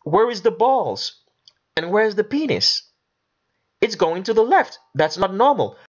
Where is the balls? And where is the penis? It's going to the left. That's not normal.